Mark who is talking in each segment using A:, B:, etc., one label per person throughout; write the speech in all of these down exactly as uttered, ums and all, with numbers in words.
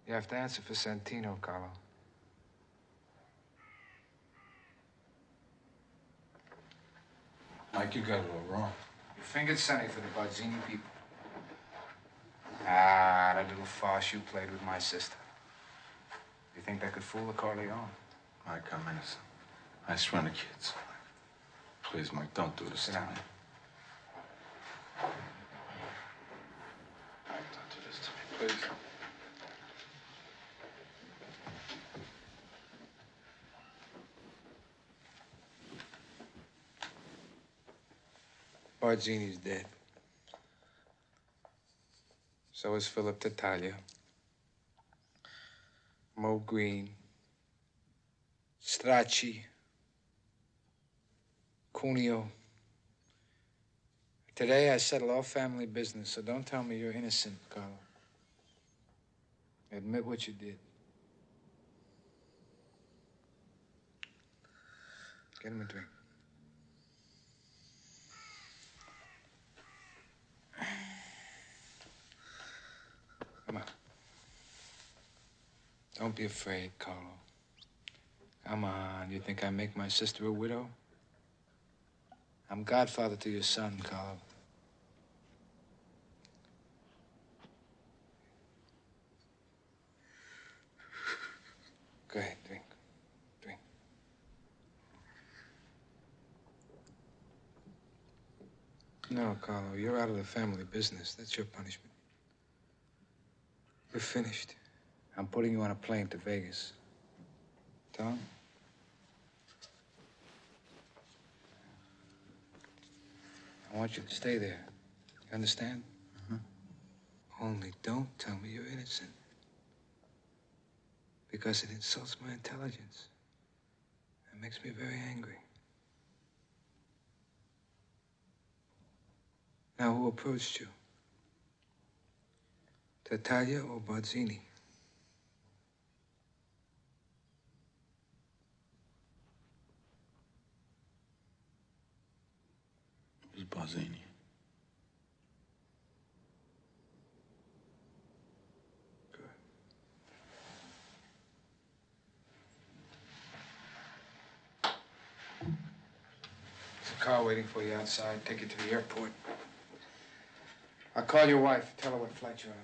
A: You have to answer for Santino, Carlo.
B: Mike, you got it all wrong.
A: You fingered Sonny for the Barzini people. Ah, that little farce you played with my sister. You think that could fool a Corleone?
B: Mike, I'm innocent. I swear to kids. Please, Mike, don't do this
A: Sit
B: to
A: down.
B: me. Mike, don't do this to me, please.
A: Barzini's dead. So is Philip Tattaglia, Mo Green, Stracci, Cuneo. Today I settle all family business, so don't tell me you're innocent, Carlo. Admit what you did. Get him a drink. Come on. Don't be afraid, Carlo. Come on. You think I make my sister a widow? I'm godfather to your son, Carlo. Go ahead, drink. Drink. No, Carlo, you're out of the family business. That's your punishment. You're finished. I'm putting you on a plane to Vegas. Tom? I want you to stay there. You understand? Mm-hmm. Only don't tell me you're innocent. Because it insults my intelligence. It makes me very angry. Now, who approached you? Tattaglia or Barzini?
B: It was Barzini.
A: Good. There's a car waiting for you outside. Take you to the airport. I'll call your wife. Tell her what flight you're on.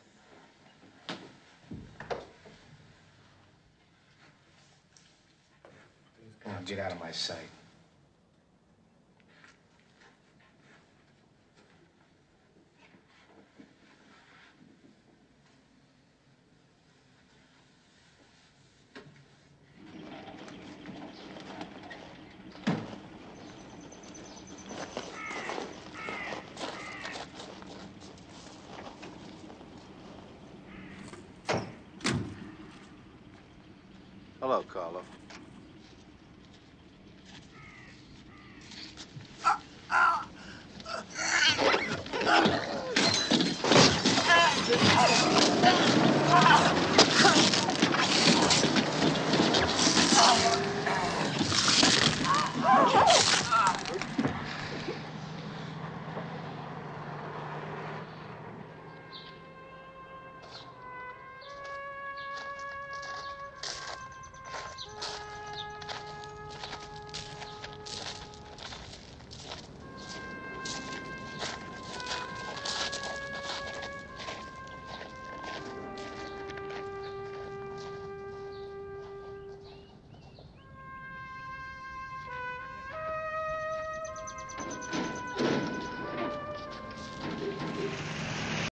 A: Come on, get out of my sight.
B: Hello, Carlo.
C: Ah!